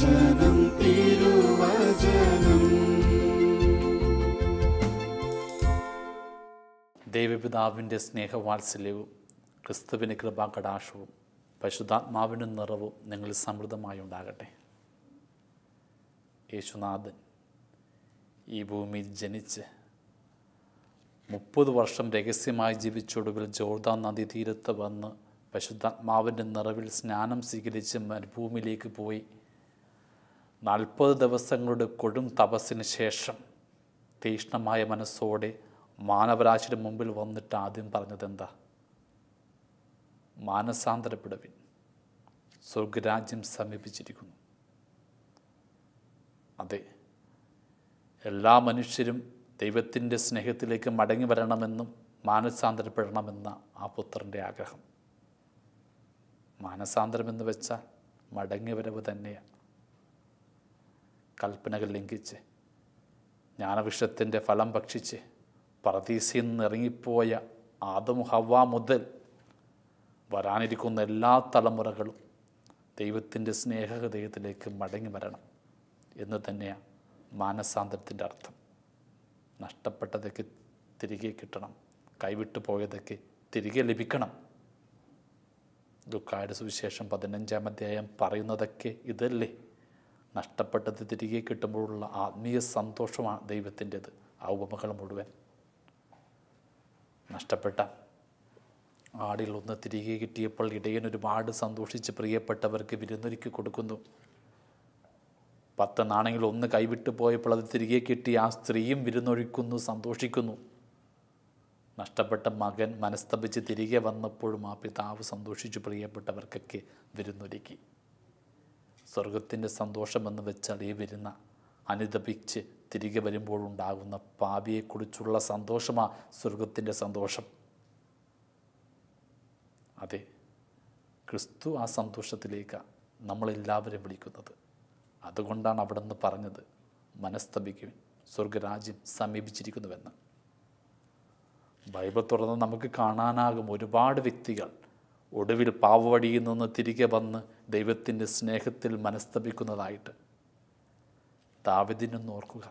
തിരുവചനം തിരുവചനം. ദൈവപിതാവിൻ്റെ സ്നേഹവാത്സല്യവും ക്രിസ്തുവിൻ്റെ കൃപാകടാക്ഷവും പരിശുദ്ധാത്മാവിൻ്റെ നിറവും നിങ്ങളിൽ സമൃദ്ധമായി ഉണ്ടാകട്ടെ. യേശുനാഥൻ ഈ ഭൂമിയിൽ ജനിച്ച് 30 വർഷം രഹസ്യമായി ജീവിച്ചൊടുവിൽ ജോർദാൻ നദി തീരത്ത് വന്ന് പരിശുദ്ധാത്മാവിൻ്റെ നിറവിൽ സ്നാനം സ്വീകരിച്ച് മരുഭൂമിയിലേക്ക് പോയി 40 ദിവസങ്ങളുടെ കൊടും തപസ്സിന് ശേഷം തീക്ഷ്ണമായ മനസ്സോടെ മാനവരാശിയുടെ മുമ്പിൽ വന്നിട്ട് ആദ്യം പറഞ്ഞതെന്താ? മാനസാന്തരപ്പെടുവിൻ, സ്വർഗരാജ്യം സമീപിച്ചിരിക്കുന്നു. അതെ, എല്ലാ മനുഷ്യരും ദൈവത്തിൻ്റെ സ്നേഹത്തിലേക്ക് മടങ്ങി വരണമെന്നും മാനസാന്തരപ്പെടണമെന്ന ആ പുത്രൻ്റെ ആഗ്രഹം. മാനസാന്തരമെന്ന് വെച്ചാൽ മടങ്ങി വരവ് തന്നെയാണ്. കൽപ്പനകൾ ലംഘിച്ച് ജ്ഞാനവൃക്ഷത്തിൻ്റെ ഫലം ഭക്ഷിച്ച് പറുദീസയിൽ നിന്ന് ഇറങ്ങിപ്പോയ ആദം ഹവ്വ മുതൽ വരാനിരിക്കുന്ന എല്ലാ തലമുറകളും ദൈവത്തിൻ്റെ സ്നേഹഹൃദയത്തിലേക്ക് മടങ്ങി വരണം എന്ന് തന്നെയാണ് മാനസാന്തരത്തിൻ്റെ അർത്ഥം. നഷ്ടപ്പെട്ടതൊക്കെ തിരികെ കിട്ടണം, കൈവിട്ടു പോയതൊക്കെ തിരികെ ലഭിക്കണം. ലൂക്കായുടെ സുവിശേഷം 15-ാം അധ്യായം പറയുന്നതൊക്കെ ഇതല്ലേ? നഷ്ടപ്പെട്ടത് തിരികെ കിട്ടുമ്പോഴുള്ള ആത്മീയ സന്തോഷമാണ് ദൈവത്തിൻ്റെത്. ആ ഉപമകൾ മുഴുവൻ നഷ്ടപ്പെട്ട ആടിൽ ഒന്ന് തിരികെ കിട്ടിയപ്പോൾ ഇടയൻ ഒരുപാട് സന്തോഷിച്ച് പ്രിയപ്പെട്ടവർക്ക് വിരുന്നൊരുക്കി കൊടുക്കുന്നു. 10 നാണയങ്ങൾ ഒന്ന് കൈവിട്ടു പോയപ്പോൾ അത് തിരികെ കിട്ടി ആ സ്ത്രീയും വിരുന്നൊഴിക്കുന്നു, സന്തോഷിക്കുന്നു. നഷ്ടപ്പെട്ട മകൻ മനസ്തപിച്ച് തിരികെ വന്നപ്പോഴും ആ പിതാവ് സന്തോഷിച്ചു പ്രിയപ്പെട്ടവർക്കൊക്കെ വിരുന്നൊരുക്കി. സ്വർഗത്തിൻ്റെ സന്തോഷമെന്ന് വെച്ചാൽ ഈ വിരുന്ന അനുതപിച്ച് തിരികെ വരുമ്പോഴുണ്ടാകുന്ന പാപിയെക്കുറിച്ചുള്ള സന്തോഷമാണ് സ്വർഗത്തിൻ്റെ സന്തോഷം. അതെ, ക്രിസ്തു ആ സന്തോഷത്തിലേക്കാണ് നമ്മളെല്ലാവരും വിളിക്കുന്നത്. അതുകൊണ്ടാണ് അവിടെ നിന്ന് പറഞ്ഞത് മനസ്തപിക്കുവിൻ, സ്വർഗരാജ്യം സമീപിച്ചിരിക്കുന്നുവെന്ന്. ബൈബിൾ തുറന്ന് നമുക്ക് കാണാനാകും ഒരുപാട് വ്യക്തികൾ ഒടുവിൽ പാവവഴിയിൽ നിന്ന് തിരികെ വന്ന് ദൈവത്തിൻ്റെ സ്നേഹത്തിൽ മനസ്തപിക്കുന്നതായിട്ട്. ദാവീദിനൊന്ന് ഓർക്കുക.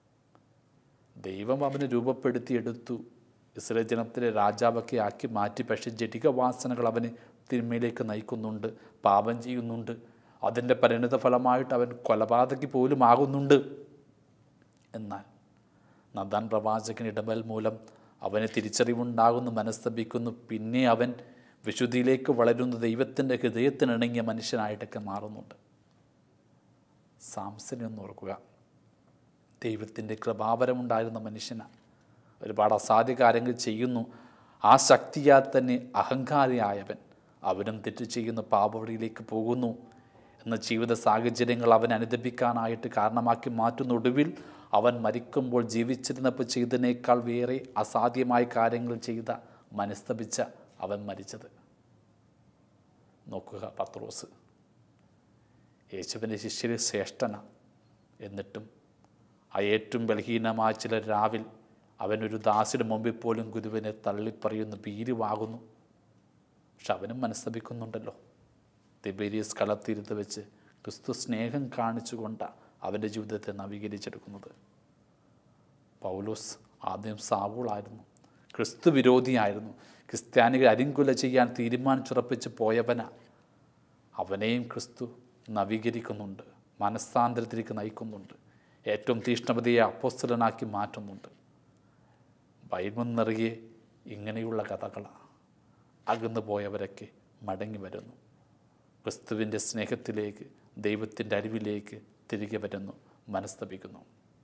ദൈവം അവനെ രൂപപ്പെടുത്തിയെടുത്തു, ഇസ്രായേൽ ജനത്തിലെ രാജാവൊക്കെ ആക്കി മാറ്റി. പക്ഷേ ജഡിക വാസനകൾ അവന് തിന്മയിലേക്ക് നയിക്കുന്നുണ്ട്, പാപം ചെയ്യുന്നുണ്ട്. അതിൻ്റെ പരിണിത ഫലമായിട്ട് അവൻ കൊലപാതകി പോലും ആകുന്നുണ്ട്. എന്നാൽ നഥാൻ പ്രവാചകൻ ഇടപെടൽ മൂലം അവന് തിരിച്ചറിവുണ്ടാകുന്നു, മനസ്തപിക്കുന്നു. പിന്നെ അവൻ വിശുദ്ധിയിലേക്ക് വളരുന്ന ദൈവത്തിൻ്റെ ഹൃദയത്തിനിണങ്ങിയ മനുഷ്യനായിട്ടൊക്കെ മാറുന്നുണ്ട്. സാംസനെ ഒന്ന് ഓർക്കുക. ദൈവത്തിൻ്റെ കൃപാവരമുണ്ടായിരുന്ന മനുഷ്യനാണ്. ഒരുപാട് അസാധ്യ കാര്യങ്ങൾ ചെയ്യുന്നു. ആ ശക്തിയാൽ തന്നെ അഹങ്കാരിയായവൻ അവനും തെറ്റ് ചെയ്യുന്ന പാപവഴിയിലേക്ക് പോകുന്നു എന്ന ജീവിത സാഹചര്യങ്ങൾ അവൻ അനുദപിക്കാനായിട്ട് കാരണമാക്കി മാറ്റുന്ന. ഒടുവിൽ അവൻ മരിക്കുമ്പോൾ ജീവിച്ചിരുന്നപ്പോൾ ചെയ്തതിനേക്കാൾ വേറെ അസാധ്യമായ കാര്യങ്ങൾ ചെയ്ത മനസ്തപിച്ച അവൻ മരിച്ചത്. നോക്കുക, പത്രോസ് യേശുവിൻ്റെ ശിഷ്യരിൽ ശ്രേഷ്ഠനാണ്. എന്നിട്ടും ആ ഏറ്റവും ബലഹീനമായ ചില രാവിൽ അവനൊരു ദാസിയുടെ മുമ്പിൽ പോലും ഗുരുവിനെ തള്ളിപ്പറയുന്ന ഭീരുവാകുന്നു. പക്ഷെ അവനും മനസ്തപിക്കുന്നുണ്ടല്ലോ. തിബേരിയസ് കടൽത്തീരത്ത് വെച്ച് ക്രിസ്തു സ്നേഹം കാണിച്ചുകൊണ്ടാണ് അവൻ്റെ ജീവിതത്തെ നവീകരിച്ചെടുക്കുന്നത്. പൗലോസ് ആദ്യം സാവൂളായിരുന്നു, ക്രിസ്തു വിരോധിയായിരുന്നു. ക്രിസ്ത്യാനികൾ അരിങ്കുല ചെയ്യാൻ തീരുമാനിച്ചുറപ്പിച്ച് പോയവനാ. അവനെയും ക്രിസ്തു നവീകരിക്കുന്നുണ്ട്, മനസ്സാന്തരത്തിലേക്ക് നയിക്കുന്നുണ്ട്, ഏറ്റവും തീഷ്ണപതിയെ അപ്പോസ്തലനാക്കി മാറ്റുന്നുണ്ട്. ബൈബിൾ നിറയെ ഇങ്ങനെയുള്ള കഥകളാണ്. അകന്നു പോയവരൊക്കെ മടങ്ങി വരുന്നു, ക്രിസ്തുവിൻ്റെ സ്നേഹത്തിലേക്ക്, ദൈവത്തിൻ്റെ അറിവിലേക്ക് തിരികെ വരുന്നു, മനസ്തപിക്കുന്നു.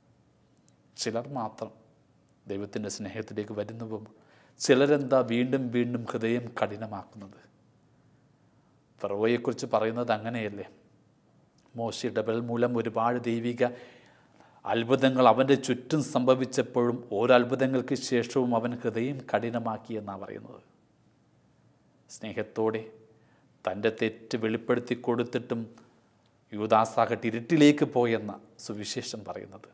ചിലർ മാത്രം ദൈവത്തിൻ്റെ സ്നേഹത്തിലേക്ക് വരുന്നതും ചിലരെന്താ വീണ്ടും വീണ്ടും ഹൃദയം കഠിനമാക്കുന്നത്. ഫറവോയെക്കുറിച്ച് പറയുന്നത് അങ്ങനെയല്ലേ? മോശയുടെ ഇടപെടൽ മൂലം ഒരുപാട് ദൈവിക അത്ഭുതങ്ങൾ അവൻ്റെ ചുറ്റും സംഭവിച്ചപ്പോഴും ഓരോ അത്ഭുതങ്ങൾക്ക് ശേഷവും അവൻ ഹൃദയം കഠിനമാക്കി എന്നാണ് പറയുന്നത്. സ്നേഹത്തോടെ തൻ്റെ തെറ്റ് വെളിപ്പെടുത്തി കൊടുത്തിട്ടും യൂദാസാകട്ടെ ഇരുട്ടിലേക്ക് പോയെന്ന സുവിശേഷം പറയുന്നത്.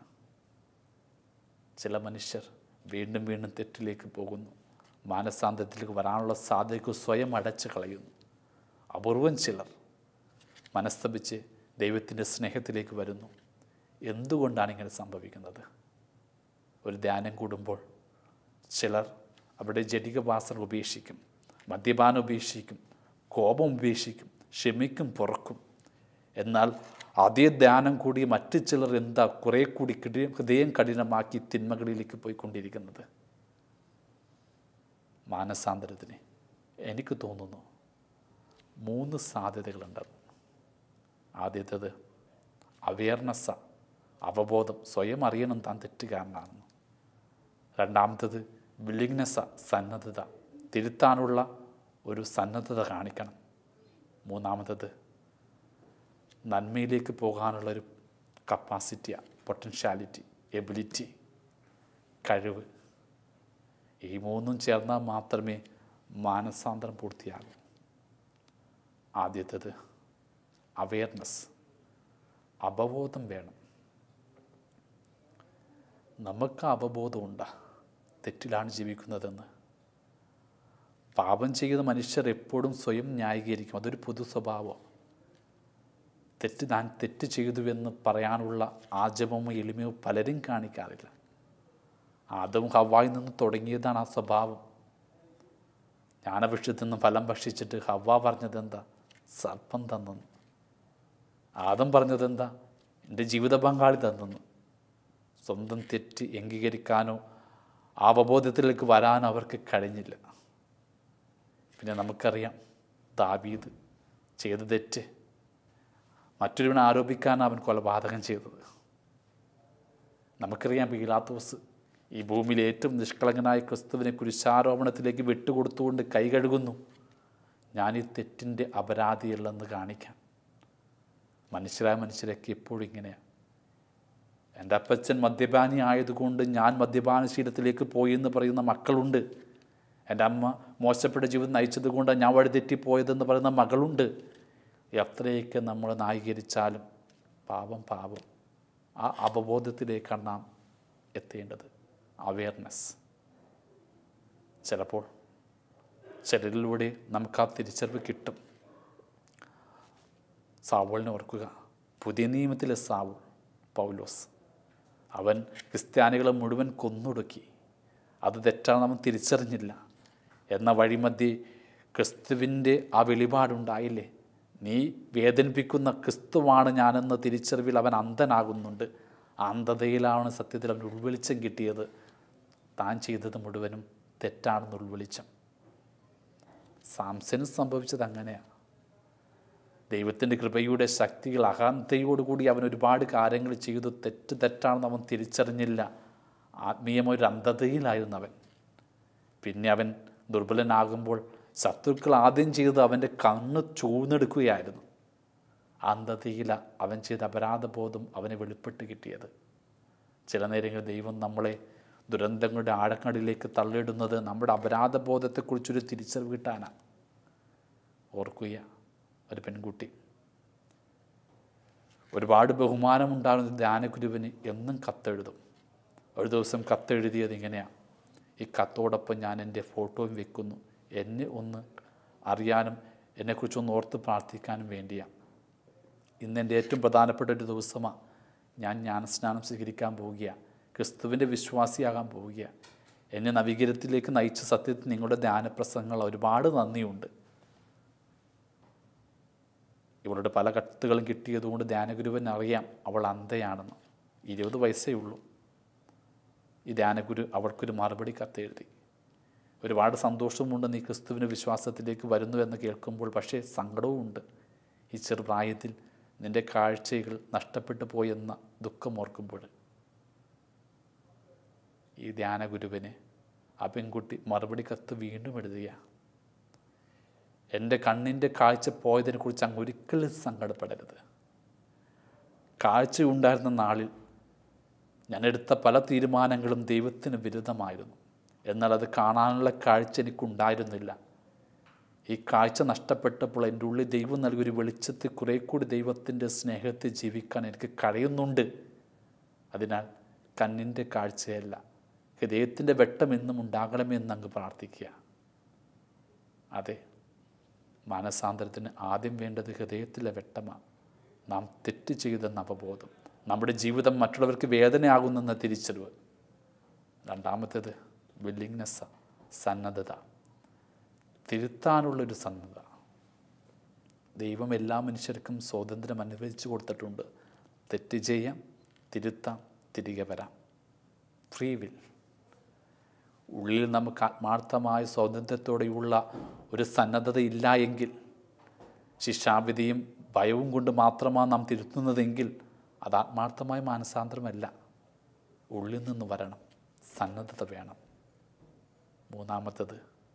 ചില മനുഷ്യർ വീണ്ടും വീണ്ടും തെറ്റിലേക്ക് പോകുന്നു, മാനസാന്തരത്തിലേക്ക് വരാനുള്ള സാധ്യതയ്ക്ക് സ്വയം അടച്ചു കളയുന്നു. അപൂർവം ചിലർ മനസ്തപിച്ച് ദൈവത്തിൻ്റെ സ്നേഹത്തിലേക്ക് വരുന്നു. എന്തുകൊണ്ടാണ് ഇങ്ങനെ സംഭവിക്കുന്നത്? ഒരു ധ്യാനം കൂടുമ്പോൾ ചിലർ അവരുടെ ജഡിക വാസന ഉപേക്ഷിക്കും, മദ്യപാനം ഉപേക്ഷിക്കും, കോപം ഉപേക്ഷിക്കും, ക്ഷമിക്കും, പൊറുക്കും. എന്നാൽ അതേ ധ്യാനം കൂടി മറ്റു ചിലർ കുറേ കൂടി ഹൃദയം കഠിനമാക്കി തിന്മകളിലേക്ക് പോയിക്കൊണ്ടിരിക്കുന്നത്. മാനസാന്തരത്തിന് എനിക്ക് തോന്നുന്നു 3 സാധ്യതകളുണ്ടെന്ന്. ആദ്യത്തേത് അവയർനെസ്, അവബോധം, സ്വയം അറിയണം താൻ തെറ്റുകാരനാണെന്ന്. രണ്ടാമത്തേത് വില്ലിങ്നെസ്, സന്നദ്ധത, തിരുത്താനുള്ള ഒരു സന്നദ്ധത കാണിക്കണം. മൂന്നാമത്തേത് നന്മയിലേക്ക് പോകാനുള്ളൊരു കപ്പാസിറ്റി, പൊട്ടൻഷ്യാലിറ്റി, എബിലിറ്റി, കഴിവ്. ഈ 3 ചേർന്നാൽ മാത്രമേ മാനസാന്തരം പൂർത്തിയാകൂ. ആദ്യത്തേത് അവയർനെസ്, അവബോധം വേണം. നമുക്ക് അവബോധമുണ്ട് തെറ്റിലാണ് ജീവിക്കുന്നതെന്ന്. പാപം ചെയ്യുന്ന മനുഷ്യർ എപ്പോഴും സ്വയം ന്യായീകരിക്കും. അതൊരു പൊതു സ്വഭാവം. താൻ തെറ്റ് ചെയ്തുവെന്ന് പറയാനുള്ള ആജവമോ എളിമയോ പലരും കാണിക്കാറില്ല. ആദവും ഹവ്വായിൽ നിന്ന് തുടങ്ങിയതാണ് ആ സ്വഭാവം. ജ്ഞാനവൃക്ഷത്തിൽ നിന്ന് ഫലം ഭക്ഷിച്ചിട്ട് ഹവ്വ പറഞ്ഞതെന്താ? സർപ്പം തന്നെന്ന്. ആദം പറഞ്ഞതെന്താ? എൻ്റെ ജീവിത പങ്കാളി തന്നെന്ന്. സ്വന്തം തെറ്റ് അംഗീകരിക്കാനോ അവബോധത്തിലേക്ക് വരാനോ അവർക്ക് കഴിഞ്ഞില്ല. പിന്നെ നമുക്കറിയാം ദാവീദ് ചെയ്ത തെറ്റ് മറ്റൊരുവനെ ആരോപിക്കാൻ അവൻ കൊലപാതകം ചെയ്തത്. നമുക്കറിയാം പീലാത്തോസ് ഈ ഭൂമിയിലെ ഏറ്റവും നിഷ്കളങ്കനായ ക്രിസ്തുവിനെ കുരിശാരോപണത്തിലേക്ക് വിട്ടുകൊടുത്തുകൊണ്ട് കൈ കഴുകുന്നു, ഞാൻ ഈ തെറ്റിൻ്റെ അപരാധിയല്ലെന്ന് കാണിക്കാൻ. മനുഷ്യരായ മനുഷ്യരൊക്കെ എപ്പോഴും ഇങ്ങനെയാണ്. എൻ്റെ അപ്പച്ചൻ മദ്യപാനി ആയതുകൊണ്ട് ഞാൻ മദ്യപാനശീലത്തിലേക്ക് പോയി എന്ന് പറയുന്ന മക്കളുണ്ട്. എൻ്റെ അമ്മ മോശപ്പെട്ട ജീവിതം നയിച്ചതുകൊണ്ട് ഞാൻ വഴിതെറ്റിപ്പോയതെന്ന് പറയുന്ന മകളുണ്ട്. എത്രയൊക്കെ നമ്മൾ ന്യായീകരിച്ചാലും പാപം പാപം. ആ അവബോധത്തിലേക്കാണ് നാം എത്തേണ്ടത്. അവയർനെസ്. ചിലപ്പോൾ ചിലരിലൂടെ നമുക്ക് ആ തിരിച്ചറിവ് കിട്ടും. സാവൂളിനെ ഓർക്കുക. പുതിയ നിയമത്തിലെ സാവൂൾ പൗലോസ്, അവൻ ക്രിസ്ത്യാനികളെ മുഴുവൻ കൊന്നൊടുക്കി. അത് തെറ്റാണ്, അവൻ തിരിച്ചറിഞ്ഞില്ല. എന്ന വഴിമധ്യേ ക്രിസ്തുവിൻ്റെ ആ വെളിപാടുണ്ടായില്ലേ? നീ വേദനിപ്പിക്കുന്ന ക്രിസ്തുവാണ് ഞാനെന്ന തിരിച്ചറിവിൽ അവൻ അന്ധനാകുന്നുണ്ട്. അന്ധതയിലാണ് സത്യത്തിൽ അവൻ ഉൾവെളിച്ചം കിട്ടിയത്. താൻ ചെയ്തത് മുഴുവനും തെറ്റാണെന്ന് ഉൾവെളിച്ചം. സാംസന് സംഭവിച്ചത് അങ്ങനെയാണ്. ദൈവത്തിൻ്റെ കൃപയുടെ ശക്തികൾ അഹന്തയോടുകൂടി അവൻ ഒരുപാട് കാര്യങ്ങൾ ചെയ്തു. തെറ്റാണെന്ന് അവൻ തിരിച്ചറിഞ്ഞില്ല. ആത്മീയമൊരു അന്ധതയിലായിരുന്നു അവൻ. പിന്നെ അവൻ ദുർബലനാകുമ്പോൾ ശത്രുക്കൾ ആദ്യം ചെയ്തത് അവൻ്റെ കണ്ണ് ചൂഴ്ന്നെടുക്കുകയായിരുന്നു. അന്ധതയില അവൻ ചെയ്ത അപരാധബോധം അവനെ വെളിപ്പെട്ട് കിട്ടിയത്. ചില നേരങ്ങളിൽ ദൈവം നമ്മളെ ദുരന്തങ്ങളുടെ ആഴക്കടലിലേക്ക് തള്ളിയിടുന്നത് നമ്മുടെ അപരാധബോധത്തെക്കുറിച്ചൊരു തിരിച്ചറിവ് കിട്ടാനാണ്. ഓർക്കുക, ഒരു പെൺകുട്ടി ഒരുപാട് ബഹുമാനമുണ്ടാകുന്ന ധ്യാനഗുരുവിന് എന്നും കത്തെഴുതും. ഒരു ദിവസം കത്തെഴുതിയത് ഇങ്ങനെയാണ്: ഈ കത്തോടൊപ്പം ഞാൻ എൻ്റെ ഫോട്ടോയും വെക്കുന്നു. എന്നെ ഒന്ന് അറിയാനും എന്നെക്കുറിച്ചൊന്ന് ഓർത്ത് പ്രാർത്ഥിക്കാനും വേണ്ടിയാണ്. ഇന്നെൻ്റെ ഏറ്റവും പ്രധാനപ്പെട്ട ഒരു ദിവസമാണ്. ഞാൻ ജ്ഞാനസ്നാനം സ്വീകരിക്കാൻ പോവുകയാണ്. ക്രിസ്തുവിൻ്റെ വിശ്വാസിയാകാൻ പോവുകയാണ്. എന്നെ നവീകരണത്തിലേക്ക് നയിച്ച സത്യത്തിൽ നിങ്ങളുടെ ധ്യാനപ്രസംഗങ്ങൾ ഒരുപാട് നന്ദിയുണ്ട്. ഇവളുടെ പല കത്തുകളും കിട്ടിയതുകൊണ്ട് ധ്യാനഗുരുവൻ അറിയാം അവൾ അന്ധയാണെന്ന്. 20 വയസ്സേ ഉള്ളൂ. ഈ ധ്യാനഗുരു അവൾക്കൊരു മറുപടി കത്തെഴുതി. ഒരുപാട് സന്തോഷമുണ്ട് നീ ക്രിസ്തുവിൻ്റെ വിശ്വാസത്തിലേക്ക് വരുന്നു എന്ന് കേൾക്കുമ്പോൾ. പക്ഷേ സങ്കടവും ഉണ്ട്. ഈ ചെറുപ്രായത്തിൽ നിൻ്റെ കാഴ്ചകൾ നഷ്ടപ്പെട്ടു പോയെന്ന ദുഃഖം ഓർക്കുമ്പോൾ. ഈ ധ്യാനഗുരുവിന് ആ പെൺകുട്ടി മറുപടി കത്ത് വീണ്ടും എഴുതുക: എൻ്റെ കണ്ണിൻ്റെ കാഴ്ച പോയതിനെക്കുറിച്ച് അങ്ങ് ഒരിക്കലും സങ്കടപ്പെടരുത്. കാഴ്ച ഉണ്ടായിരുന്ന നാളിൽ ഞാൻ എടുത്ത പല തീരുമാനങ്ങളും ദൈവത്തിന് വിരുദ്ധമായിരുന്നു. എന്നാൽ അത് കാണാനുള്ള കാഴ്ച എനിക്കുണ്ടായിരുന്നില്ല. ഈ കാഴ്ച നഷ്ടപ്പെട്ടപ്പോൾ എൻ്റെ ഉള്ളിൽ ദൈവം നൽകിയൊരു വെളിച്ചത്തിൽ കുറേ കൂടി ദൈവത്തിൻ്റെ സ്നേഹത്തിൽ ജീവിക്കാൻ എനിക്ക് കഴിയുന്നുണ്ട്. അതിനാൽ കണ്ണിൻ്റെ കാഴ്ചയല്ല, ഹൃദയത്തിൻ്റെ വെട്ടം എന്നും ഉണ്ടാകണമെന്ന് അങ്ങ് പ്രാർത്ഥിക്കുക. അതെ, മാനസാന്തരത്തിന് ആദ്യം വേണ്ടത് ഹൃദയത്തിലെ വെട്ടമാണ്. നാം തെറ്റ് ചെയ്തെന്ന അവബോധം, നമ്മുടെ ജീവിതം മറ്റുള്ളവർക്ക് വേദനയാകുന്നെന്ന തിരിച്ചറിവ്. രണ്ടാമത്തേത് വില്ലിങ്നെസ്, സന്നദ്ധത, തിരുത്താനുള്ളൊരു സന്നദ്ധത. ദൈവം എല്ലാ മനുഷ്യർക്കും സ്വാതന്ത്ര്യം അനുവദിച്ചു കൊടുത്തിട്ടുണ്ട്. തെറ്റ് ചെയ്യാം, തിരുത്താം, തിരികെ വരാം. Free will. ഉള്ളിൽ നമുക്ക് ആത്മാർത്ഥമായ സ്വാതന്ത്ര്യത്തോടെയുള്ള ഒരു സന്നദ്ധത ഇല്ല എങ്കിൽ, ശിക്ഷാവിധിയും ഭയവും കൊണ്ട് മാത്രമാണ് നാം തിരുത്തുന്നതെങ്കിൽ അത് ആത്മാർത്ഥമായ മാനസാന്തരമല്ല. ഉള്ളിൽ നിന്ന് വരണം, സന്നദ്ധത വേണം. മൂന്നാമത്തത്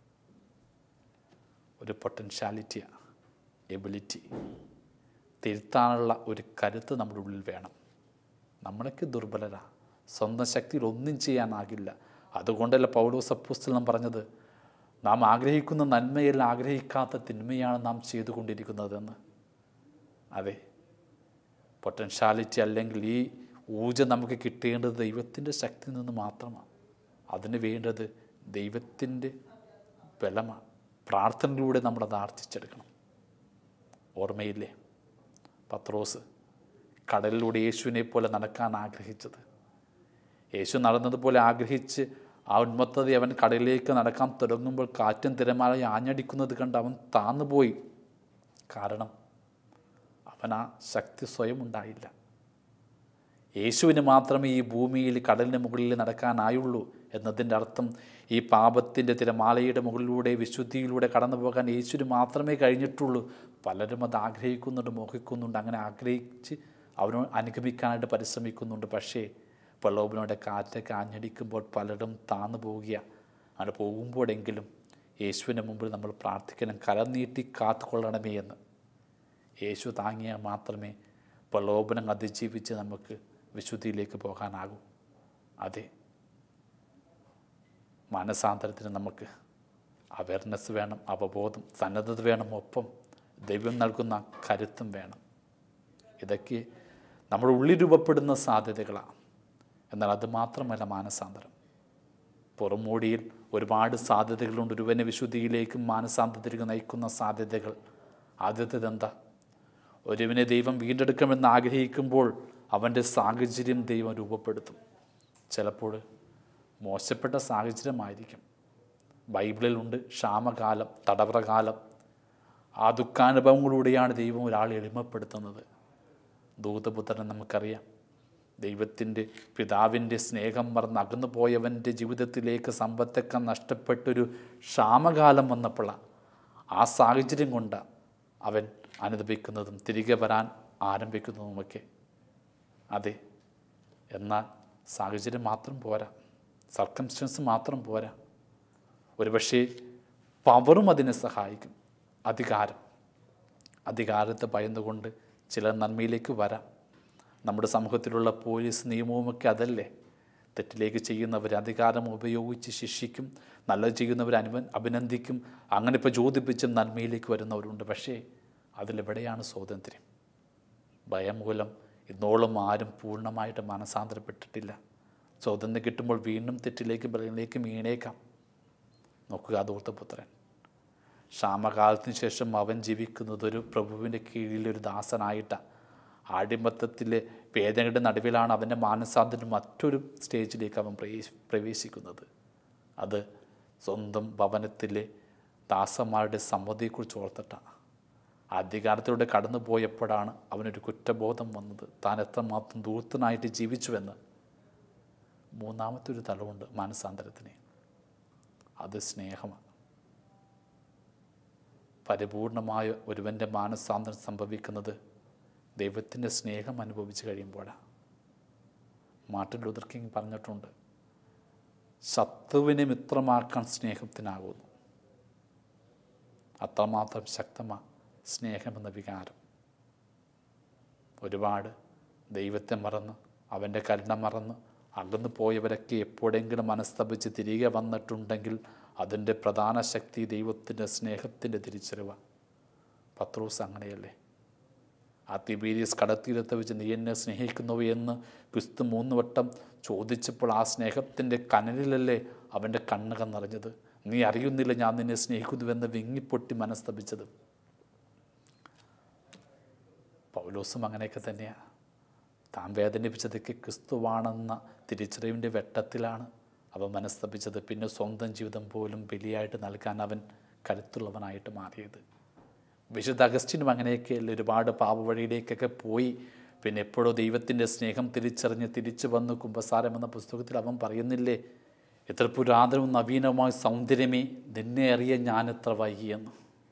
ഒരു പൊട്ടൻഷ്യാലിറ്റിയാണ്, എബിലിറ്റി. തിരുത്താനുള്ള ഒരു കരുത്ത് നമ്മുടെ ഉള്ളിൽ വേണം. നമ്മളൊക്കെ ദുർബലരാണ്, സ്വന്തം ശക്തിയിൽ ഒന്നും ചെയ്യാനാകില്ല. അതുകൊണ്ടല്ല പൗലോസ് അപ്പോസ്തലൻ പറഞ്ഞത്, നാം ആഗ്രഹിക്കുന്ന നന്മയെല്ലാം ആഗ്രഹിക്കാത്ത തിന്മയാണ് നാം ചെയ്തുകൊണ്ടിരിക്കുന്നതെന്ന്. അതെ, പൊട്ടൻഷ്യാലിറ്റി അല്ലെങ്കിൽ ഈ ഊർജ്ജം നമുക്ക് കിട്ടേണ്ടത് ദൈവത്തിൻ്റെ ശക്തിയിൽ നിന്ന് മാത്രമാണ്. അതിന് വേണ്ടത് ദൈവത്തിൻ്റെ ബലമാണ്. പ്രാർത്ഥനയിലൂടെ നമ്മളത് ആർജിച്ചെടുക്കണം. ഓർമ്മയില്ലേ പത്രോസ് കടലിലൂടെ യേശുവിനെ പോലെ നടക്കാൻ ആഗ്രഹിച്ചത്? യേശു നടന്നതുപോലെ ആഗ്രഹിച്ച് ആ ഉന്മത്തത അവൻ കടലിലേക്ക് നടക്കാൻ തുടങ്ങുമ്പോൾ കാറ്റും തിരമാലയും ആഞ്ഞടിക്കുന്നത് കണ്ട് അവൻ താന്നുപോയി. കാരണം അവൻ ആ ശക്തി സ്വയം ഉണ്ടായില്ല. യേശുവിന് മാത്രമേ ഈ ഭൂമിയിൽ കടലിന് മുകളിൽ നടക്കാനായുള്ളൂ എന്നതിൻ്റെ അർത്ഥം ഈ പാപത്തിൻ്റെ തിരമാലയുടെ മുകളിലൂടെ വിശുദ്ധിയിലൂടെ കടന്നു പോകാൻ യേശുവിന് മാത്രമേ കഴിഞ്ഞിട്ടുള്ളൂ. പലരും അത് ആഗ്രഹിക്കുന്നുണ്ട്, മോഹിക്കുന്നുണ്ട്, അങ്ങനെ ആഗ്രഹിച്ച് അവനോട് അനുഗമിക്കാനായിട്ട് പരിശ്രമിക്കുന്നുണ്ട്. പക്ഷേ പ്രലോഭനോടെ കാറ്റൊക്കെ ആഞ്ഞടിക്കുമ്പോൾ പലരും താന്നു പോവുകയാണ്. അങ്ങനെ പോകുമ്പോഴെങ്കിലും യേശുവിൻ്റെ മുമ്പിൽ നമ്മൾ പ്രാർത്ഥിക്കണം, കരം നീട്ടി കാത്തുകൊള്ളണമേ എന്ന്. യേശു താങ്ങിയാൽ മാത്രമേ പ്രലോഭനം അതിജീവിച്ച് നമുക്ക് വിശുദ്ധിയിലേക്ക് പോകാനാകൂ. അതെ, മാനസാന്തരത്തിന് നമുക്ക് അവയർനെസ് വേണം, അവബോധം, സന്നദ്ധത വേണം, ഒപ്പം ദൈവം നൽകുന്ന കരുത്തും വേണം. ഇതൊക്കെ നമ്മുടെ ഉള്ളിൽ രൂപപ്പെടുന്ന സാധ്യതകളാണ്. എന്നാൽ അതുമാത്രമല്ല മാനസാന്തരം. പുറമോടിയിൽ ഒരുപാട് സാധ്യതകളുണ്ട്. ഒരുവനെ വിശുദ്ധിയിലേക്കും മാനസാന്തരത്തിലേക്ക് നയിക്കുന്ന സാധ്യതകൾ. ആദ്യത്തേത് എന്താ? ഒരുവനെ ദൈവം വീണ്ടെടുക്കണമെന്ന് ആഗ്രഹിക്കുമ്പോൾ അവൻ്റെ സാഹചര്യം ദൈവം രൂപപ്പെടുത്തും. ചിലപ്പോൾ മോശപ്പെട്ട സാഹചര്യമായിരിക്കും. ബൈബിളിലുണ്ട് ക്ഷാമകാലം, തടവറകാലം. ആ ദുഃഖാനുഭവങ്ങളിലൂടെയാണ് ദൈവം ഒരാളെ എളിമപ്പെടുത്തുന്നത്. ദൂതപുത്രൻ നമുക്കറിയാം, ദൈവത്തിൻ്റെ പിതാവിൻ്റെ സ്നേഹം മറന്ന് അകന്നു പോയവൻ്റെ ജീവിതത്തിലേക്ക് സമ്പത്തൊക്കെ നഷ്ടപ്പെട്ടൊരു ക്ഷാമകാലം വന്നപ്പോഴാണ് ആ സാഹചര്യം കൊണ്ട് അവൻ അനുഭവിക്കുന്നതും തിരികെ വരാൻ ആരംഭിക്കുന്നതുമൊക്കെ. അതെ, എന്നാൽ സാഹചര്യം മാത്രം പോരാ, സർക്കംസ്റ്റൻസ് മാത്രം പോരാ. ഒരുപക്ഷെ പവറും അതിനെ സഹായിക്കും. അധികാരത്തെ ഭയന്നുകൊണ്ട് ചിലർ നന്മയിലേക്ക് വരാം. നമ്മുടെ സമൂഹത്തിലുള്ള പോലീസ് നിയമവുമൊക്കെ അതല്ലേ? തെറ്റിലേക്ക് ചെയ്യുന്നവർ അധികാരം ഉപയോഗിച്ച് ശിക്ഷിക്കും, നല്ലത് ചെയ്യുന്നവർ അഭിനന്ദിക്കും. അങ്ങനെ ഇപ്പോൾ ജ്യോതിപ്പിച്ചും നന്മയിലേക്ക് വരുന്നവരുണ്ട്. പക്ഷേ അതിലെവിടെയാണ് സ്വാതന്ത്ര്യം? ഭയം മൂലം ഇന്നോളം ആരും പൂർണ്ണമായിട്ട് മനസാന്തരപ്പെട്ടിട്ടില്ല. സ്വാതന്ത്ര്യം കിട്ടുമ്പോൾ വീണ്ടും തെറ്റിലേക്കും ബലങ്ങളിലേക്കും വീണേക്കാം. നോക്കുക, ദൂതപുത്രൻ ക്ഷാമകാലത്തിന് ശേഷം അവൻ ജീവിക്കുന്നത് ഒരു പ്രഭുവിൻ്റെ കീഴിലൊരു ദാസനായിട്ടാണ്. ആഡിമത്തത്തിലെ വേദനയുടെ നടുവിലാണ് അവൻ്റെ മാനസാന്തരം മറ്റൊരു സ്റ്റേജിലേക്ക് അവൻ പ്രവേശിക്കുന്നത്. അത് സ്വന്തം ഭവനത്തിലെ ദാസന്മാരുടെ സമ്മതിയെക്കുറിച്ച് ഓർത്തിട്ടാണ്. അധികാരത്തിലൂടെ കടന്നു പോയപ്പോഴാണ് അവനൊരു കുറ്റബോധം വന്നത്, താൻ എത്രമാത്രം ദൂർത്തനായിട്ട് ജീവിച്ചുവെന്ന്. മൂന്നാമത്തെ ഒരു തലമുണ്ട് മാനസാന്തരത്തിന്, അത് സ്നേഹമാണ്. പരിപൂർണമായ ഒരുവൻ്റെ മാനസാന്തരം സംഭവിക്കുന്നത് ദൈവത്തിൻ്റെ സ്നേഹം അനുഭവിച്ച് കഴിയുമ്പോഴാണ്. മാർട്ടിൻ ലൂതർ കിങ് പറഞ്ഞിട്ടുണ്ട്, ശത്രുവിനെ മിത്രമാക്കാൻ സ്നേഹത്തിനാകുന്നു. അത്രമാത്രം ശക്തമാണ് സ്നേഹമെന്ന വികാരം. ഒരുപാട് ദൈവത്തെ മറന്ന് അവൻ്റെ കരുണ മറന്ന് അകന്നു പോയവരൊക്കെ എപ്പോഴെങ്കിലും മനസ്തപിച്ച് തിരികെ വന്നിട്ടുണ്ടെങ്കിൽ അതിൻ്റെ പ്രധാന ശക്തി ദൈവത്തിൻ്റെ സ്നേഹത്തിൻ്റെ തിരിച്ചറിവാണ്. പത്രോസ് അങ്ങനെയല്ലേ? ആ തിബീരിയസ് കടത്തീരത്ത് വെച്ച് നീ എന്നെ സ്നേഹിക്കുന്നു എന്ന് ക്രിസ്തു 3 വട്ടം ചോദിച്ചപ്പോൾ ആ സ്നേഹത്തിൻ്റെ കനലിലല്ലേ അവൻ്റെ കണ്ണുകൾ നിറഞ്ഞത്. നീ അറിയുന്നില്ല ഞാൻ നിന്നെ സ്നേഹിക്കുന്നുവെന്ന് വിങ്ങിപ്പൊട്ടി മനസ്തപിച്ചത്. പൗലോസും അങ്ങനെയൊക്കെ തന്നെയാണ്. താൻ വേദനിപ്പിച്ചതൊക്കെ ക്രിസ്തുവാണെന്ന തിരിച്ചറിവിൻ്റെ വെട്ടത്തിലാണ് അവൻ മനസ്തപിച്ചത്. പിന്നെ സ്വന്തം ജീവിതം പോലും ബലിയായിട്ട് നൽകാൻ അവൻ കരുത്തുള്ളവനായിട്ട് മാറിയത്. വിശുദ്ധ അഗസ്റ്റിനും അങ്ങനെയൊക്കെയല്ല. ഒരുപാട് പാപവഴിയിലേക്കൊക്കെ പോയി പിന്നെ എപ്പോഴോ ദൈവത്തിൻ്റെ സ്നേഹം തിരിച്ചറിഞ്ഞ് തിരിച്ചു വന്ന് കുമ്പസാരം എന്ന പുസ്തകത്തിൽ അവൻ പറയുന്നില്ലേ, എത്ര പുരാതനവും നവീനവുമായ സൗന്ദര്യമേ നിന്നെ അറിയ ഞാനെത്ര വൈകിയെന്ന്.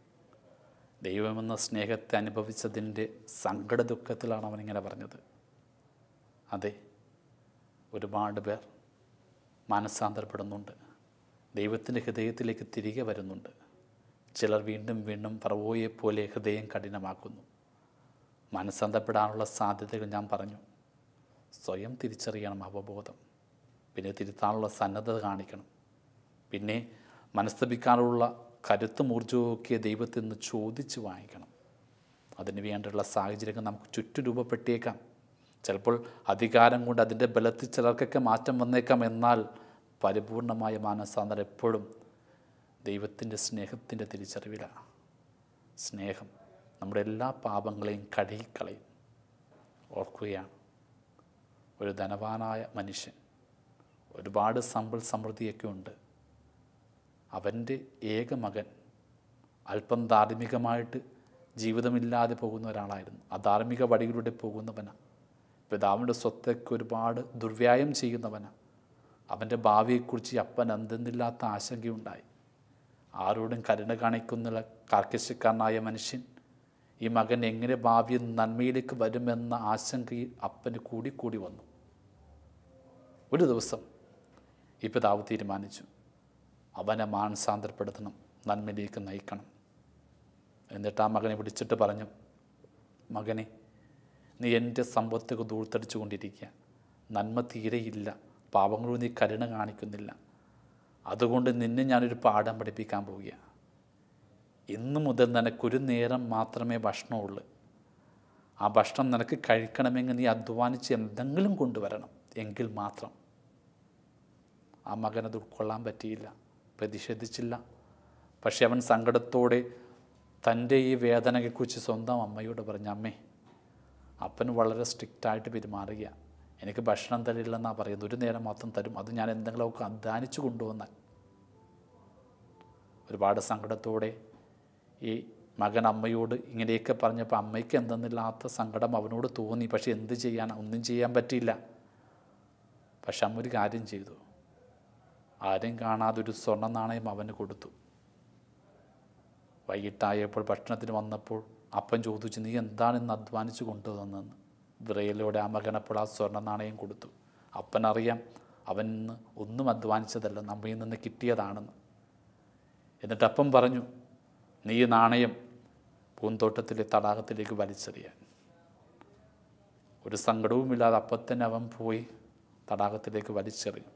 ദൈവമെന്ന സ്നേഹത്തെ അനുഭവിച്ചതിൻ്റെ സങ്കട ദുഃഖത്തിലാണ് അവനിങ്ങനെ പറഞ്ഞത്. അതെ, ഒരുപാട് പേർ മാനസാന്തരപ്പെടുന്നുണ്ട്, ദൈവത്തിൻ്റെ ഹൃദയത്തിലേക്ക് തിരികെ വരുന്നുണ്ട്. ചിലർ വീണ്ടും വീണ്ടും ഫറവോയെപ്പോലെ ഹൃദയം കഠിനമാക്കുന്നു. മാനസാന്തരപ്പെടാനുള്ള സാധ്യതകൾ ഞാൻ പറഞ്ഞു. സ്വയം തിരിച്ചറിയണം അവബോധം, പിന്നെ തിരുത്താനുള്ള സന്നദ്ധത കാണിക്കണം, പിന്നെ മനസ്തപിക്കാനുള്ള കരുത്തും ഊർജ്ജവുമൊക്കെ ദൈവത്തിൽ നിന്ന് ചോദിച്ച് വാങ്ങിക്കണം. അതിന് വേണ്ടിയുള്ള സാഹചര്യങ്ങൾ നമുക്ക് ചുറ്റും രൂപപ്പെട്ടേക്കാം. ചിലപ്പോൾ അധികാരം കൊണ്ട് അതിൻ്റെ ബലത്തിൽ ചിലർക്കൊക്കെ മാറ്റം വന്നേക്കാം. എന്നാൽ പരിപൂർണമായ മാനസാന്തരം എപ്പോഴും ദൈവത്തിൻ്റെ സ്നേഹത്തിൻ്റെ തിരിച്ചറിവിലാണ്. സ്നേഹം നമ്മുടെ എല്ലാ പാപങ്ങളെയും കഴുകിക്കളയും. ഓർക്കുകയാണ്, ഒരു ധനവാനായ മനുഷ്യൻ, ഒരുപാട് സമ്പൽ സമൃദ്ധിയൊക്കെ ഉണ്ട്. അവൻ്റെ ഏക മകൻ അല്പം ധാർമ്മികമായിട്ട് ജീവിതമില്ലാതെ പോകുന്ന ഒരാളായിരുന്നു. അധാർമിക വഴികളിലൂടെ പോകുന്നവനാണ്. പിതാവിൻ്റെ സ്വത്തൊക്കെ ഒരുപാട് ദുർവ്യായം ചെയ്യുന്നവനാണ്. അവൻ്റെ ഭാവിയെക്കുറിച്ച് അപ്പൻ എന്തെന്നില്ലാത്ത ആശങ്കയുണ്ടായി. ആരോടും കരുണ കാണിക്കുന്ന കാർക്കശ്യക്കാരനായ മനുഷ്യൻ ഈ മകൻ എങ്ങനെ ഭാവി നന്മയിലേക്ക് വരുമെന്ന ആശങ്കയിൽ അപ്പന് കൂടി വന്നു. ഒരു ദിവസം ഈ പിതാവ് തീരുമാനിച്ചു, അവനെ മാനസാന്തരപ്പെടുത്തണം, നന്മയിലേക്ക് നയിക്കണം. എന്നിട്ട് ആ മകനെ വിളിച്ചിട്ട് പറഞ്ഞു, മകനെ, നീ എൻ്റെ സമ്പത്തൊക്കെ ദൂർത്തടിച്ചു കൊണ്ടിരിക്കുക, നന്മ തീരെയില്ല, പാപങ്ങളോട് നീ കരുണ കാണിക്കുന്നില്ല. അതുകൊണ്ട് നിന്നെ ഞാനൊരു പാഠം പഠിപ്പിക്കാൻ പോവുകയാണ്. ഇന്നു മുതൽ നിനക്കൊരു നേരം മാത്രമേ ഭക്ഷണമുള്ളൂ. ആ ഭക്ഷണം നിനക്ക് കഴിക്കണമെങ്കിൽ നീ അധ്വാനിച്ച് എന്തെങ്കിലും കൊണ്ടുവരണം, എങ്കിൽ മാത്രം. ആ മകനത് ഉൾക്കൊള്ളാൻ പറ്റിയില്ല, പ്രതിഷേധിച്ചില്ല. പക്ഷെ അവൻ സങ്കടത്തോടെ തൻ്റെ ഈ വേദനയെക്കുറിച്ച് സ്വന്തം അമ്മയോട് പറഞ്ഞു, അമ്മേ, അപ്പൻ വളരെ സ്ട്രിക്റ്റായിട്ട് പെരുമാറുക, എനിക്ക് ഭക്ഷണം തരില്ലെന്നാണ് പറയുന്നത്, ഒരു നേരം മാത്രം തരും, അത് ഞാൻ എന്തെങ്കിലുമൊക്കെ അധ്വാനിച്ച് കൊണ്ടുവന്നാൽ. ഒരുപാട് സങ്കടത്തോടെ ഈ മകൻ അമ്മയോട് ഇങ്ങനെയൊക്കെ പറഞ്ഞപ്പോൾ അമ്മയ്ക്ക് എന്തെന്നില്ലാത്ത സങ്കടം അവനോട് തോന്നി. പക്ഷെ എന്ത് ചെയ്യാനാണ്, ഒന്നും ചെയ്യാൻ പറ്റിയില്ല. പക്ഷെ അമ്മ ഒരു കാര്യം ചെയ്തു, ആരും കാണാതെ ഒരു സ്വർണ്ണ നാണയം അവന് കൊടുത്തു. വൈകിട്ടായപ്പോൾ ഭക്ഷണത്തിന് വന്നപ്പോൾ അപ്പൻ ചോദിച്ചു, നീ എന്താണ് ഇന്ന് അധ്വാനിച്ച് കൊണ്ടുവന്നതെന്ന്. വിറയലോടെ ആ മകനപ്പോൾ ആ സ്വർണ്ണ നാണയം കൊടുത്തു. അപ്പനറിയാം അവൻ ഇന്ന് ഒന്നും അധ്വാനിച്ചതല്ല, നമ്മയിൽ നിന്ന് കിട്ടിയതാണെന്ന്. എന്നിട്ട് അപ്പം പറഞ്ഞു, നീ നാണയം പൂന്തോട്ടത്തിലെ തടാകത്തിലേക്ക് വലിച്ചെറിയാൻ. ഒരു സങ്കടവുമില്ലാതെ അപ്പം തന്നെ അവൻ പോയി തടാകത്തിലേക്ക് വലിച്ചെറിഞ്ഞു.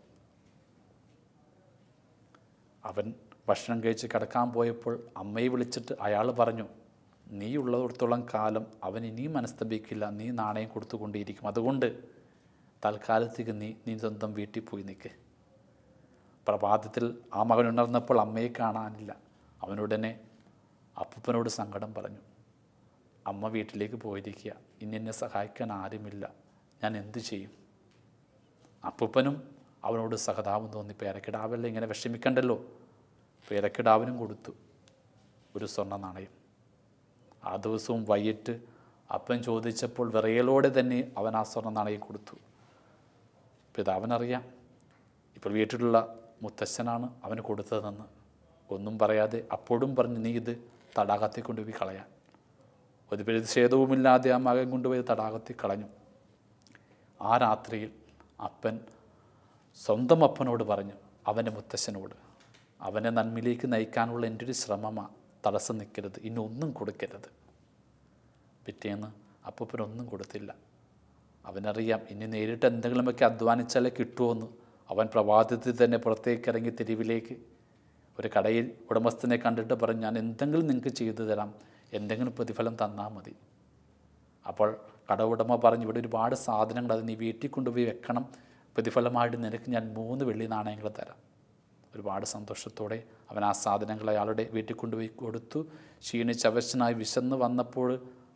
അവൻ ഭക്ഷണം കഴിച്ച് കിടക്കാൻ പോയപ്പോൾ അമ്മയെ വിളിച്ചിട്ട് അയാൾ പറഞ്ഞു, നീ ഉള്ളിടത്തോളം കാലം അവൻ ഇനിയും മനസ്തപിക്കില്ല, നീ നാണയം കൊടുത്തുകൊണ്ടേയിരിക്കും, അതുകൊണ്ട് തൽക്കാലത്തേക്ക് നീ സ്വന്തം വീട്ടിൽ പോയി നിൽക്ക്. പ്രഭാതത്തിൽ ആ മകൻ ഉണർന്നപ്പോൾ അമ്മയെ കാണാനില്ല. അവനുടനെ അപ്പൂപ്പനോട് സങ്കടം പറഞ്ഞു, അമ്മ വീട്ടിലേക്ക് പോയിരിക്കുക, ഇനി എന്നെ സഹായിക്കാൻ ആരുമില്ല, ഞാൻ എന്തു ചെയ്യും? അപ്പൂപ്പനും അവനോട് സഹതാപം തോന്നി. പേരക്കിടാവല്ലേ, ഇങ്ങനെ വിഷമിക്കണ്ടല്ലോ. പേരക്കിടാവിനും കൊടുത്തു ഒരു സ്വർണ്ണ നാണയം. ആ ദിവസവും വൈകിട്ട് അപ്പൻ ചോദിച്ചപ്പോൾ വിറയലോടെ തന്നെ അവൻ ആ സ്വർണ്ണ നാണയം കൊടുത്തു. പിതാവിനറിയാം ഇപ്പോൾ വീട്ടിലുള്ള മുത്തശ്ശനാണ് അവന് കൊടുത്തതെന്ന്. ഒന്നും പറയാതെ അപ്പോഴും പറഞ്ഞു, നീ ഇത് തടാകത്തിൽ കൊണ്ടുപോയി കളയാൻ. ഒരു പ്രതിഷേധവുമില്ലാതെ ആ മകൻ കൊണ്ടുപോയി തടാകത്തിൽ കളഞ്ഞു. ആ രാത്രിയിൽ അപ്പൻ സ്വന്തം അപ്പനോട് പറഞ്ഞു, അവൻ്റെ മുത്തശ്ശനോട്, അവനെ നന്മയിലേക്ക് നയിക്കാനുള്ള എൻ്റെ ഒരു ശ്രമമാണ്, തടസ്സം നിൽക്കരുത്, ഇനി ഒന്നും കൊടുക്കരുത്. പിറ്റേന്ന് അപ്പൂപ്പനൊന്നും കൊടുത്തില്ല. അവനറിയാം ഇനി നേരിട്ട് എന്തെങ്കിലുമൊക്കെ അധ്വാനിച്ചാലേ കിട്ടുമെന്ന്. അവൻ പ്രഭാതത്തിൽ തന്നെ പുറത്തേക്ക് ഇറങ്ങി തെരുവിലേക്ക് ഒരു കടയിൽ ഉടമസ്ഥനെ കണ്ടിട്ട് പറഞ്ഞു, ഞാൻ എന്തെങ്കിലും നിങ്ങൾക്ക് ചെയ്തു തരാം, എന്തെങ്കിലും പ്രതിഫലം തന്നാൽ മതി. അപ്പോൾ കട ഉടമ പറഞ്ഞു, ഇവിടെ ഒരുപാട് സാധനങ്ങൾ, അത് നീ വീട്ടിൽ കൊണ്ടുപോയി വെക്കണം, പ്രതിഫലമായിട്ട് നിനക്ക് ഞാൻ 3 വെള്ളി നാണയങ്ങൾ തരാം. ഒരുപാട് സന്തോഷത്തോടെ അവൻ ആ സാധനങ്ങൾ അയാളുടെ വീട്ടിൽ കൊണ്ടുപോയി കൊടുത്തു. ക്ഷീണിച്ചവശനായി വിശന്ന് വന്നപ്പോൾ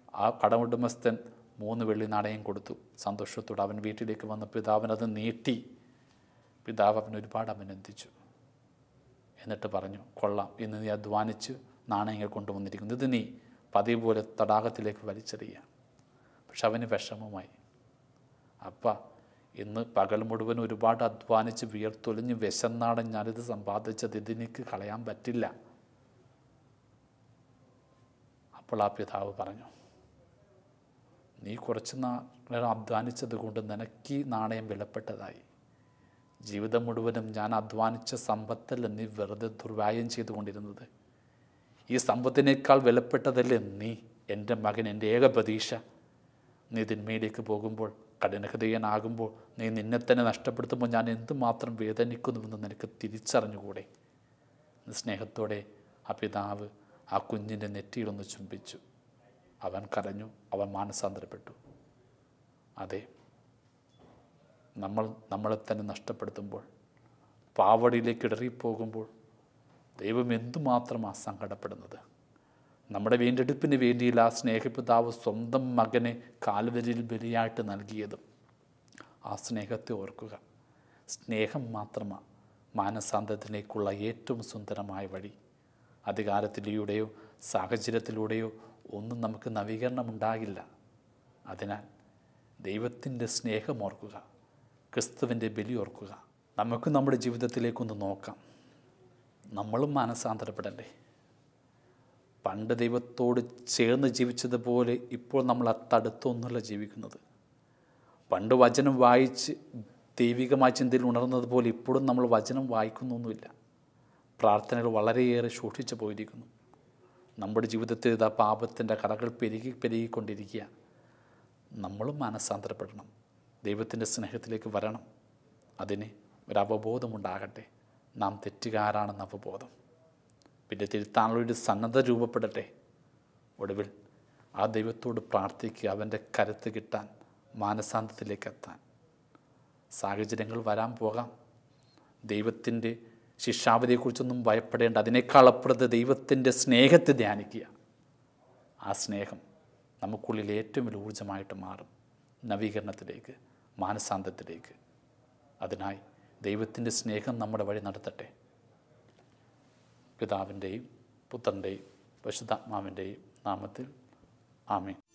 ആ കടമുടമസ്ഥൻ 3 വെള്ളി നാണയം കൊടുത്തു. സന്തോഷത്തോടെ അവൻ വീട്ടിലേക്ക് വന്ന പിതാവിനത് നീട്ടി. പിതാവ് അവൻ ഒരുപാട് അഭിനന്ദിച്ചു. എന്നിട്ട് പറഞ്ഞു, കൊള്ളാം, ഇന്ന് നീ അധ്വാനിച്ച് നാണയങ്ങൾ കൊണ്ടുവന്നിരിക്കുന്നു, ഇത് നീ പതിവ് പോലെ തടാകത്തിലേക്ക് വലിച്ചെറിയുക. പക്ഷെ അവന് വിഷമമായി. അപ്പ ഇന്ന് പകൽ മുഴുവൻ ഒരുപാട് അധ്വാനിച്ച് വിയർത്തൊലിഞ്ഞ് വിശന്നാണ് ഞാനിത് സമ്പാദിച്ചത്, ഇതെനിക്ക് കളയാൻ പറ്റില്ല. അപ്പോൾ ആ പിതാവ് പറഞ്ഞു, നീ കുറച്ച് നേരം അധ്വാനിച്ചത് കൊണ്ട് നിനക്ക് ഈ നാണയം വിലപ്പെട്ടതായി. ജീവിതം മുഴുവനും ഞാൻ അധ്വാനിച്ച സമ്പത്തല്ല നീ വെറുതെ ദുർവ്യായം ചെയ്തുകൊണ്ടിരുന്നത്. ഈ സമ്പത്തിനേക്കാൾ വിലപ്പെട്ടതല്ലേ നീ, എൻ്റെ മകൻ, എൻ്റെ ഏക പ്രതീക്ഷ. നീ തിന്മയിലേക്ക് പോകുമ്പോൾ, കഠിനഹൃദയനാകുമ്പോൾ, നീ നിന്നെ തന്നെ നഷ്ടപ്പെടുത്തുമ്പോൾ ഞാൻ എന്തുമാത്രം വേദനിക്കുന്നുവെന്ന് നിനക്ക് തിരിച്ചറിഞ്ഞുകൂടെ? സ്നേഹത്തോടെ ആ പിതാവ് ആ കുഞ്ഞിൻ്റെ നെറ്റിയിലൊന്ന് ചുംബിച്ചു. അവൻ കരഞ്ഞു, അവൻ മാനസാന്തരപ്പെട്ടു. അതെ, നമ്മളെ തന്നെ നഷ്ടപ്പെടുത്തുമ്പോൾ, പാവടിയിലേക്ക് ഇടറിപ്പോകുമ്പോൾ ദൈവം എന്തുമാത്രമാണ് സങ്കടപ്പെടുന്നത്. നമ്മുടെ വീണ്ടെടുപ്പിന് വേണ്ടിയില്ല ആ സ്നേഹപിതാവ് സ്വന്തം മകനെ കാൽവരിയിൽ ബലിയായിട്ട് നൽകിയതും. ആ സ്നേഹത്തെ ഓർക്കുക. സ്നേഹം മാത്രമാണ് മാനസാന്തരത്തിലേക്കുള്ള ഏറ്റവും സുന്ദരമായ വഴി. അധികാരത്തിലൂടെയോ സാഹചര്യത്തിലൂടെയോ ഒന്നും നമുക്ക് നവീകരണം ഉണ്ടാകില്ല. അതിനാൽ ദൈവത്തിൻ്റെ സ്നേഹം ഓർക്കുക, ക്രിസ്തുവിൻ്റെ ബലി ഓർക്കുക. നമുക്ക് നമ്മുടെ ജീവിതത്തിലേക്കൊന്ന് നോക്കാം. നമ്മളും മാനസാന്തരപ്പെടണ്ടേ? പണ്ട് ദൈവത്തോട് ചേർന്ന് ജീവിച്ചതുപോലെ ഇപ്പോൾ നമ്മൾ അത്തടുത്തൊന്നുമല്ല ജീവിക്കുന്നത്. പണ്ട് വചനം വായിച്ച് ദൈവികമായ ചിന്തയിൽ ഉണർന്നതുപോലെ ഇപ്പോഴും നമ്മൾ വചനം വായിക്കുന്നൊന്നുമില്ല. പ്രാർത്ഥനകൾ വളരെയേറെ സൂക്ഷിച്ചു പോയിരിക്കുന്നു. നമ്മുടെ ജീവിതത്തിൽ ഇതാ പാപത്തിൻ്റെ കറകൾ പെരുകിക്കൊണ്ടിരിക്കുക. നമ്മളും മാനസാന്തരപ്പെടണം, ദൈവത്തിൻ്റെ സ്നേഹത്തിലേക്ക് വരണം. അതിന് ഒരവബോധമുണ്ടാകട്ടെ, നാം തെറ്റുകാരാണെന്ന അവബോധം. പിന്നെ തിരുത്താനുള്ളൊരു സന്നദ്ധ രൂപപ്പെടട്ടെ. ഒടുവിൽ ആ ദൈവത്തോട് പ്രാർത്ഥിക്കുക, അവൻ്റെ കരുത്ത് കിട്ടാൻ, മാനസാന്തരത്തിലേക്ക് എത്താൻ. സാഹചര്യങ്ങൾ വരാൻ പോകാം. ദൈവത്തിൻ്റെ ശിക്ഷാവിധിയെക്കുറിച്ചൊന്നും ഭയപ്പെടേണ്ട. അതിനേക്കാൾ അപ്പുറത്ത് ദൈവത്തിൻ്റെ സ്നേഹത്തെ ധ്യാനിക്കുക. ആ സ്നേഹം നമുക്കുള്ളിൽ ഏറ്റവും വലിയ ഊർജ്ജമായിട്ട് മാറും, നവീകരണത്തിലേക്ക്, മാനസാന്തരത്തിലേക്ക്. അതിനായി ദൈവത്തിൻ്റെ സ്നേഹം നമ്മുടെ വഴി നടത്തട്ടെ. പിതാവിൻ്റെയും പുത്രൻ്റെയും പരിശുദ്ധാത്മാവിൻ്റെയും നാമത്തിൽ ആമേൻ.